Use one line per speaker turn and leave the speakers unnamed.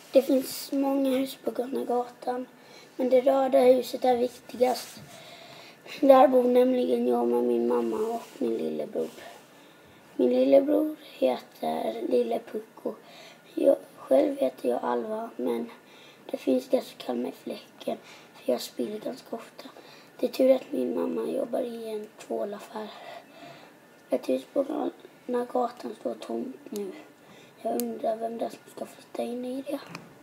Det finns många hus på Gröna gatan, men det röda huset är viktigast. Där bor nämligen jag med min mamma och min lillebror. Min lillebror heter Lille Pucko. Själv heter jag Alva, men det finns det som kallar mig Fläcken, för jag spiller ganska ofta. Det är tur att min mamma jobbar i en tvålaffär. Ett hus på Gröna gatan står tomt nu. Jag undrar vem det är som ska flytta in i det.